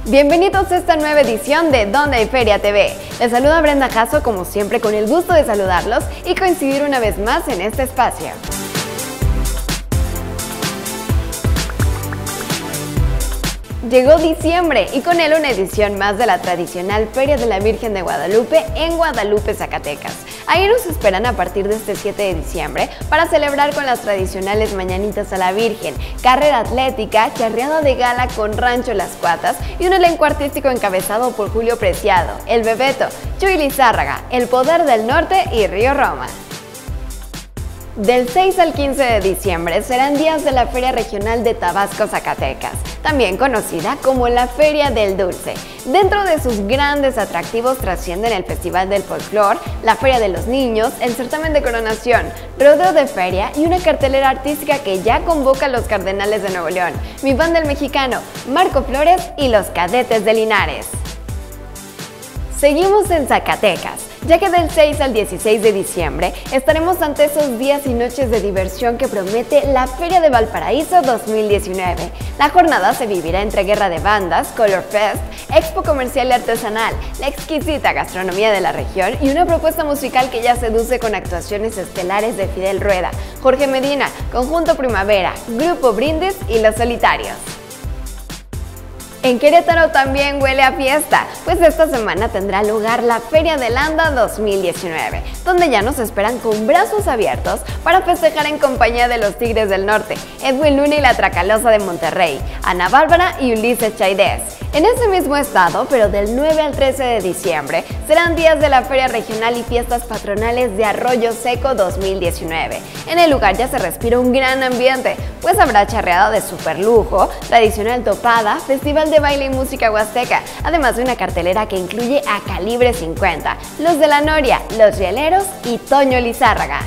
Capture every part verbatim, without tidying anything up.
Bienvenidos a esta nueva edición de Donde hay Feria T V. Les saluda Brenda Jasso, como siempre con el gusto de saludarlos y coincidir una vez más en este espacio. Llegó diciembre y con él una edición más de la tradicional Feria de la Virgen de Guadalupe en Guadalupe, Zacatecas. Ahí nos esperan a partir de este siete de diciembre para celebrar con las tradicionales mañanitas a la Virgen, carrera atlética, charreada de gala con Rancho Las Cuatas y un elenco artístico encabezado por Julio Preciado, El Bebeto, Chuy Lizárraga, El Poder del Norte y Río Roma. Del seis al quince de diciembre serán días de la Feria Regional de Tabasco, Zacatecas, también conocida como la Feria del Dulce. Dentro de sus grandes atractivos trascienden el Festival del Folclor, la Feria de los Niños, el certamen de coronación, rodeo de feria y una cartelera artística que ya convoca a los Cardenales de Nuevo León, Mi Banda el Mexicano, Marco Flores y los Cadetes de Linares. Seguimos en Zacatecas, ya que del seis al dieciséis de diciembre estaremos ante esos días y noches de diversión que promete la Feria de Valparaíso dos mil diecinueve. La jornada se vivirá entre guerra de bandas, Color Fest, expo comercial y artesanal, la exquisita gastronomía de la región y una propuesta musical que ya seduce con actuaciones estelares de Fidel Rueda, Jorge Medina, Conjunto Primavera, Grupo Brindis y Los Solitarios. En Querétaro también huele a fiesta, pues esta semana tendrá lugar la Feria del Anda dos mil diecinueve, donde ya nos esperan con brazos abiertos para festejar en compañía de los Tigres del Norte, Edwin Luna y la Tracalosa de Monterrey, Ana Bárbara y Ulises Chaidez. En ese mismo estado, pero del nueve al trece de diciembre, serán días de la Feria Regional y Fiestas Patronales de Arroyo Seco dos mil diecinueve. En el lugar ya se respira un gran ambiente, pues habrá charreada de super lujo, tradicional topada, festival de baile y música huasteca, además de una cartelera que incluye a Calibre cincuenta, Los de la Noria, Los Rieleros y Toño Lizárraga.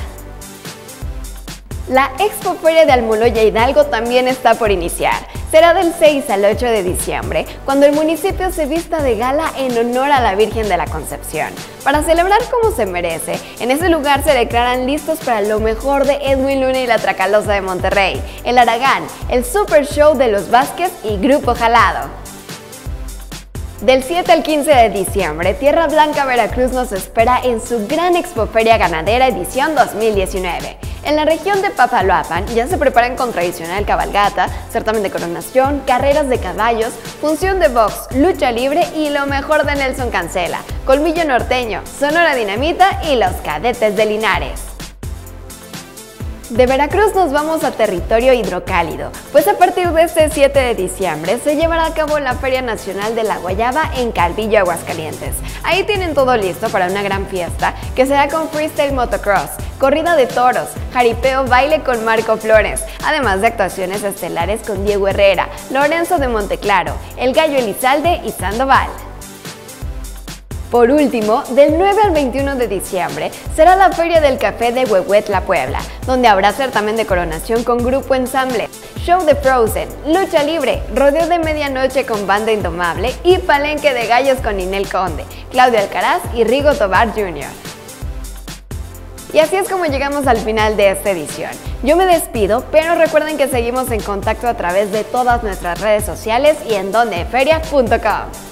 La Expo Feria de Almoloya Hidalgo también está por iniciar. Será del seis al ocho de diciembre, cuando el municipio se vista de gala en honor a la Virgen de la Concepción. Para celebrar como se merece, en ese lugar se declaran listos para lo mejor de Edwin Luna y la Tracalosa de Monterrey, El Aragán, el Super Show de los Vázquez y Grupo Jalado. Del siete al quince de diciembre, Tierra Blanca, Veracruz nos espera en su gran Expoferia Ganadera edición dos mil diecinueve. En la región de Papaloapan ya se preparan con tradicional cabalgata, certamen de coronación, carreras de caballos, función de box, lucha libre y lo mejor de Nelson Cancela, Colmillo Norteño, Sonora Dinamita y los Cadetes de Linares. De Veracruz nos vamos a territorio hidrocálido, pues a partir de este siete de diciembre se llevará a cabo la Feria Nacional de la Guayaba en Calvillo, Aguascalientes. Ahí tienen todo listo para una gran fiesta que será con freestyle motocross, corrida de toros, jaripeo, baile con Marco Flores, además de actuaciones estelares con Diego Herrera, Lorenzo de Monteclaro, El Gallo Elizalde y Sandoval. Por último, del nueve al veintiuno de diciembre será la Feria del Café de Huehuetla, Puebla, donde habrá certamen de coronación con Grupo Ensamble, show de Frozen, lucha libre, rodeo de medianoche con Banda Indomable y palenque de gallos con Ninel Conde, Claudio Alcaraz y Rigo Tobar junior Y así es como llegamos al final de esta edición. Yo me despido, pero recuerden que seguimos en contacto a través de todas nuestras redes sociales y en donde feria punto com.